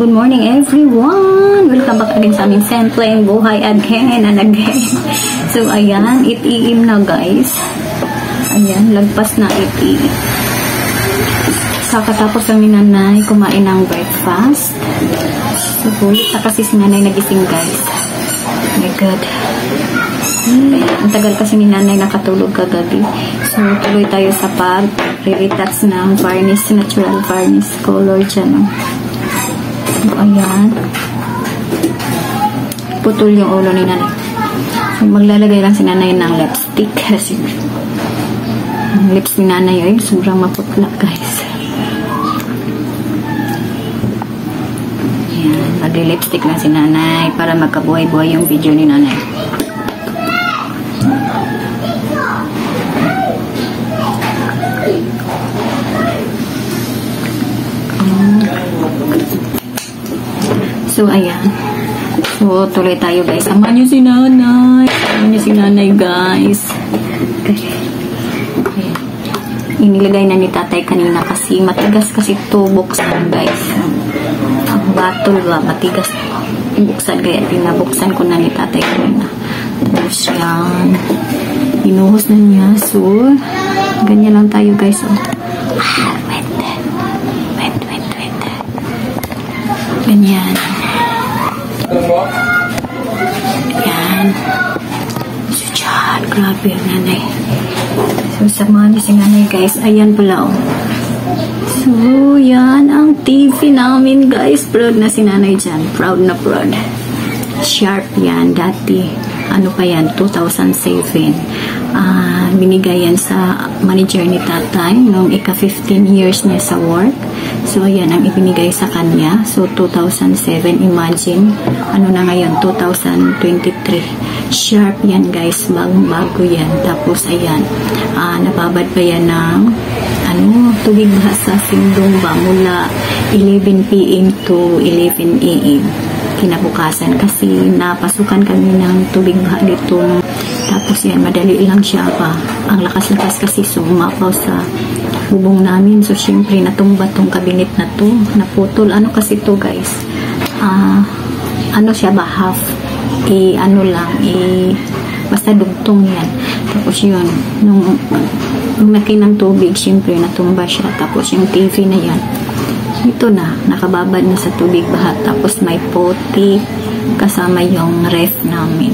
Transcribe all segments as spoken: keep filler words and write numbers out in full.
good morning everyone! Welcome back again sa aming Sempleng Buhay again and again. So, ayan, eight A M na guys. Ayan, lagpas na eight A M. Sa katapos ang ninanay kumain ng breakfast. So, bulit na kasi si nanay nagising guys. Oh my God. Ayan, ang tagal kasi ni nanay nakatulog kagabi. So, tuloy tayo sa pag-retouch ng varnish, natural varnish color dyan. Oh. So, ayan. Putol yung ulo ni nanay. So, maglalagay lang si nanay ng lipstick. Kasi ang lips ni nanay ay sobrang maputla guys. Ayan. Magli-lipstick lang si nanay para magkabuhay-buhay yung video ni nanay. So, ayan. So, tuloy tayo guys. Samahan nyo si nanay. Samahan nyo si nanay guys. Okay. Ayan. Inilagay na ni tatay kanina kasi matigas kasi ito buksan guys. Ang batol ba? Matigas buksan kaya pinabuksan ko na ni tatay kanina. Tapos yan. Inuhos na niya. So, ganyan lang tayo guys. Oh. Ah, wait. Wait, wait, wait. Ganyan. Ayan. So, dyan. Grabe yung nanay. So, samahan niyo si nanay, guys. Ayan pala, oh. So, yan ang T V namin, guys. Proud na si nanay dyan. Proud na proud. Sharp yan. Dati, ano pa yan? two thousand seven. Uh, binigay yan sa manager ni tatay nung ika fifteen years niya sa work. So, ayan ang ibinigay sa kanya. So, two thousand seven, imagine. Ano na ngayon? two thousand twenty-three. Sharp yan, guys. Bagong-bago yan. Tapos, ayan. Uh, nababad pa yan ng ano, tubig ba sa sindong ba mula eleven P M to eleven A M kinabukasan kasi napasukan kami ng tubig ba dito. Tapos, yan, madali lang siya pa. Ang lakas-lakas kasi sumapaw sa bubong namin. So, syempre, natumba tong kabinet na to. Naputol. Ano kasi to guys? Ah, uh, ano siya ba? Half. Eh, ano lang. Eh, basta dugtong yan. Tapos yun, nung lumaki ng tubig, syempre, natumba siya. Tapos yung T V na yan, ito na, nakababad na sa tubig baha. Tapos may puti kasama yung ref namin.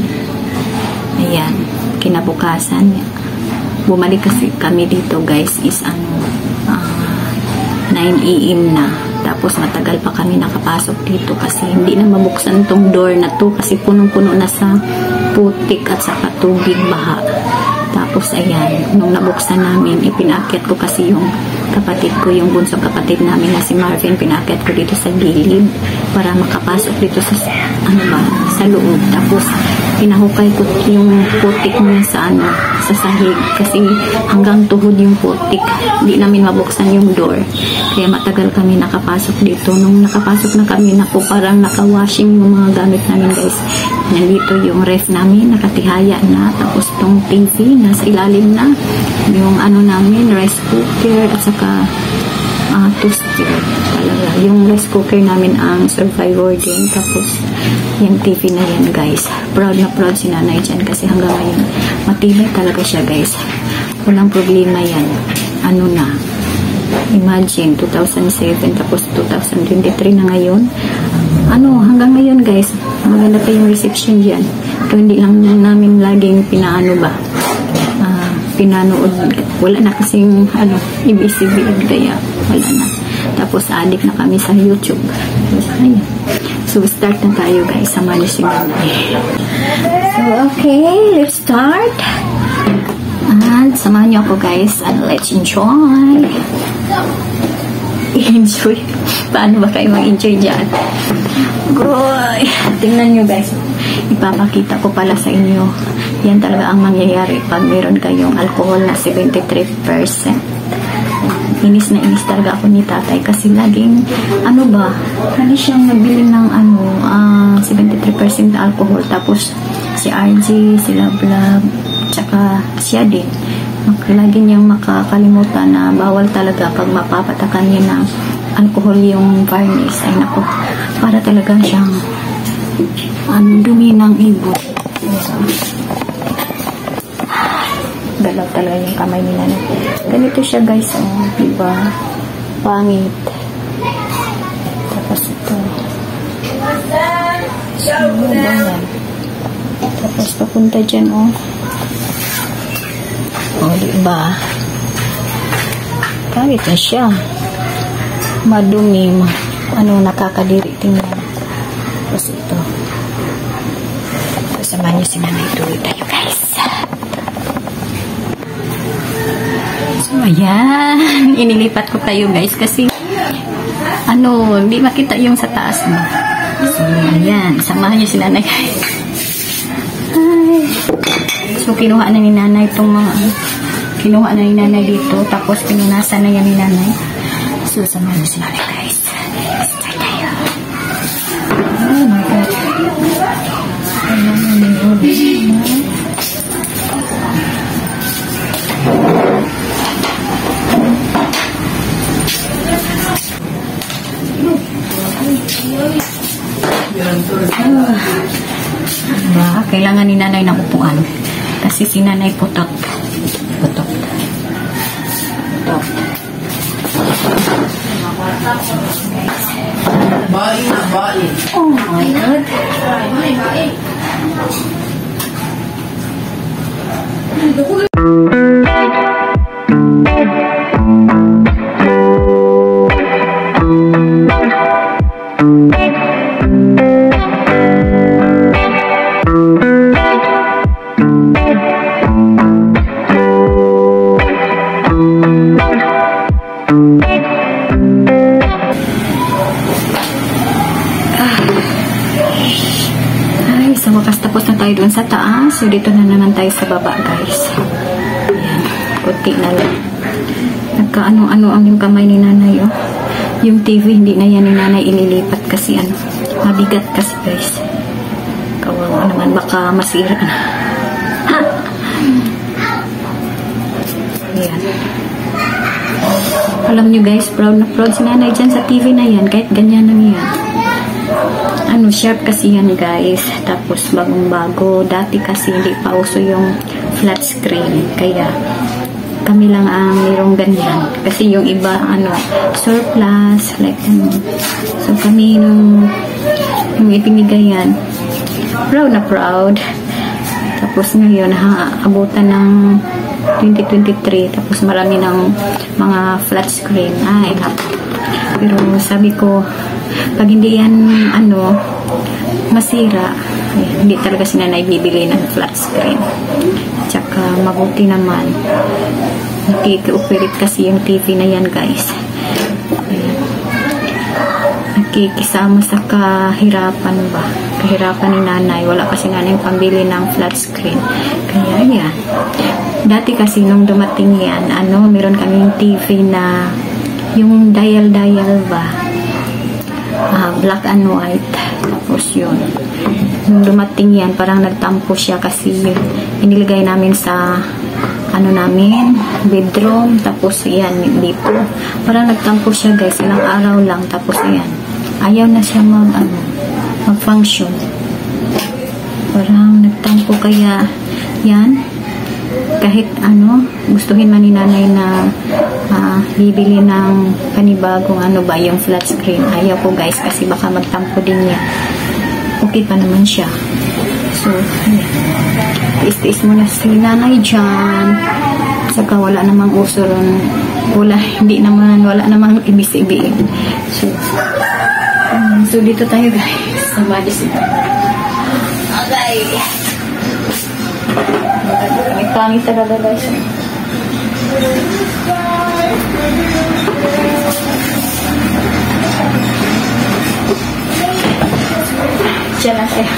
Ayan, kinabukasan. Bumalik kasi kami dito guys is ano, uh, nine A M na. Tapos matagal pa kami nakapasok dito kasi hindi na mabuksan tong door na to kasi punong-puno na sa putik at saka tubig baha. Tapos ayan, nung nabuksan namin, ipinakyat ko kasi yung kapatid ko, yung bunsong kapatid namin na si Marvin, pinakyat ko dito sa gilid para makapasok dito sa, ano ba, sa loob. Tapos pinahukay ko yung putik niya sa ano, sa sahig kasi hanggang tuhod yung putik. Hindi namin mabuksan yung door. Kaya matagal kami nakapasok dito. Nung nakapasok na kami, naku, parang naka-washing yung mga gamit namin guys. Nandito yung ref namin, nakatihaya na. Tapos tong T V, nasa ilalim na. Yung ano namin, rice cooker at saka uh, toaster. Talaga. Yung rice cooker namin ang survivor din. Tapos yung T V na yan guys. Proud na proud si nanay dyan kasi hanggang ngayon matibay talaga siya guys. Walang problema yan. Ano na, imagine two thousand seven tapos two thousand twenty-three na ngayon. Ano, hanggang ngayon guys, maganda pa yung reception dyan. Kaya hindi lang namin laging pinaano ba, uh, pinanood. Wala na kasing ano, I B C B kaya wala na. Tapos addict na kami sa YouTube. Tapos, ayun. So, start na tayo guys. Samahan niyo si nanay. So, okay. Let's start. And samahan niyo ako guys. And let's enjoy. Enjoy. Paano ba kayo mag-enjoy dyan? Goy. Tingnan niyo guys. Ipapakita ko pala sa inyo. Yan talaga ang mangyayari pag meron kayong alcohol na seventy-three percent. Inis na inis talaga ako ni tatay kasi laging, ano ba, hindi siyang nabili ng ano, uh, seventy-three percent alcohol. Tapos si R G, si Love Love, tsaka siya din. Lagi niyang makakalimutan na bawal talaga pag mapapatakan niya ng alcohol yung varnish. Ay nako, Para talagang siyang ang dumi ng ibon. Galaw talaga yung kamay ni nanay. Ganito siya guys, oh, diba? Pangit. Tapos ito. So, yan. Tapos papunta dyan, oh. Oh, diba? Pangit na siya. Madumi. Ano, nakakadiri. Tingnan. Tapos ito. Kasama niyo si nanay. Tuloy tayo guys. So, ayan. Inilipat ko tayo guys kasi ano, hindi makita yung sa taas mo. So, ayan. Samahan niyo si nanay guys. Ay. So, kinuha na ni nanay itong mga kinuha na ni nanay dito. Tapos, pinunasan na yan ni nanay. So, samahan niyo si nanay guys. Start tayo. Oh my God. Ayan, ayan, ayan. Diba? Kailangan ni nanay ng upuan kasi si nanay putot putot putot Bali na, bali. Oh my God. So, wakas tapos na tayo doon sa taas. So, dito na naman tayo sa baba, guys. Ayan. Kunti na lang. Nagka-ano-ano ang yung kamay ni nanay, oh. Yung T V, hindi na yan ni nanay ililipat kasi, ano, mabigat kasi, guys. Kawawa naman, baka masira na. Ha! Ayan. Alam nyo, guys, proud na proud si nanay dyan sa T V na yan. Kahit ganyan lang yan. Ano, sharp kasi yan guys. Tapos bagong bago. Dati kasi hindi pa uso yung flat screen. Kaya kami lang ang mayroong ganyan. Kasi yung iba, ano, surplus. Like, ano. So kami nung, nung ipinigay yan, proud na proud. Tapos ngayon, ha, abutan ng twenty twenty-three. Tapos marami ng mga flat screen. Ay, pero sabi ko, pag hindi yan, ano, masira, ay, hindi talaga si nanay bibili ng flat screen. Tsaka, mabuti naman. Nakiki-operate kasi yung T V na yan, guys. Ayan. Nakikisama sa kahirapan ba? Kahirapan ni nanay. Wala kasi nanay pambili ng flat screen. Kaya, yan. Dati kasi, nung dumating yan, ano, meron kaming T V na yung dial-dial ba? Uh, black and white. Tapos yun, nung dumating yan, parang nagtampo siya kasi inilagay namin sa ano namin, bedroom. Tapos yan, dito parang nagtampo siya guys, ilang araw lang. Tapos yan, ayaw na siya mag ano, mag function. Parang nagtampo. Kaya yan, kahit ano, gustuhin man ni nanay na uh, bibili ng panibagong ano ba, yung flat screen, ayaw ko guys kasi baka magtampo din niya. Okay pa naman siya. So, tiis-tiis mo na si nanay dyan. Saka wala namang uso ron. Wala, hindi naman, wala namang ibis-ibiin. So, um, so dito tayo guys. Sa badis ito. Okay. May pangit talaga guys. Diyan lang siya.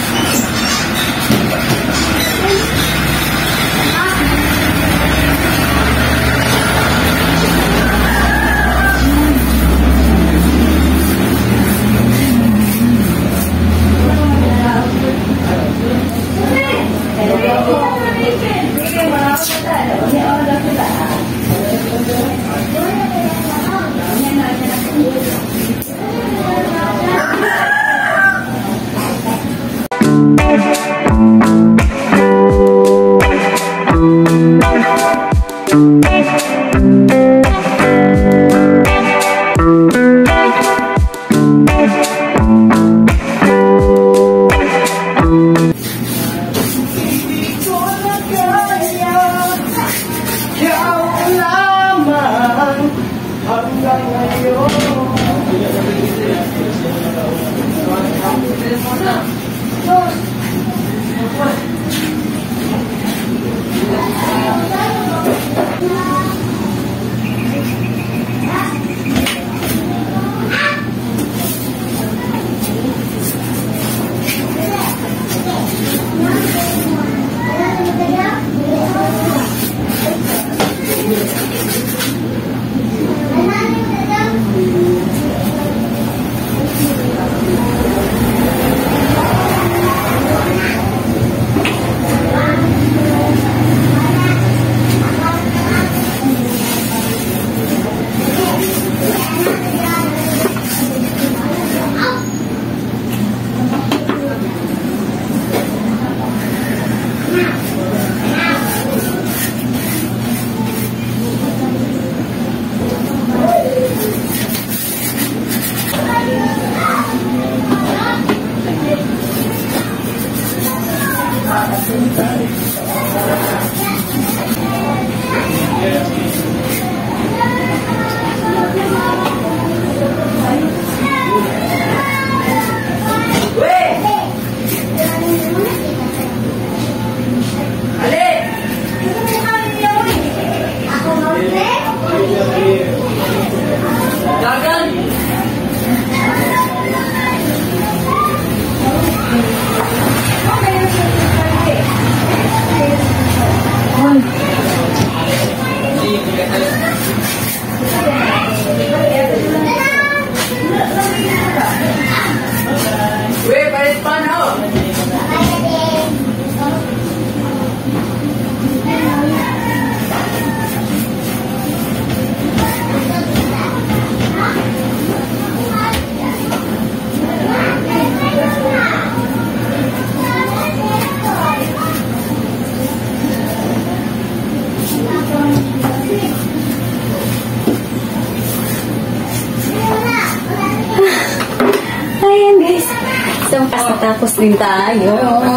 Tapos din tayo.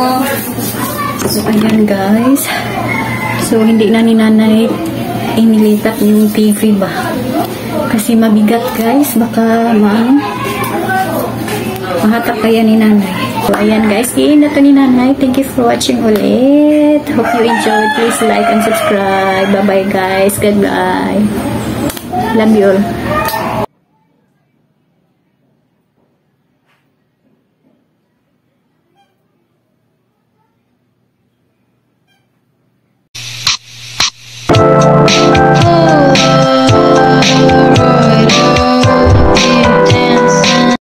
So, ayan guys. So, hindi na ni nanay inilipat yung T V ba? Kasi mabigat guys. Baka ma mahatak kaya ni nanay. So, ayan guys. Iin na to ni nanay. Thank you for watching ulit. Hope you enjoyed. Please like and subscribe. Bye-bye guys. Goodbye. Love you all.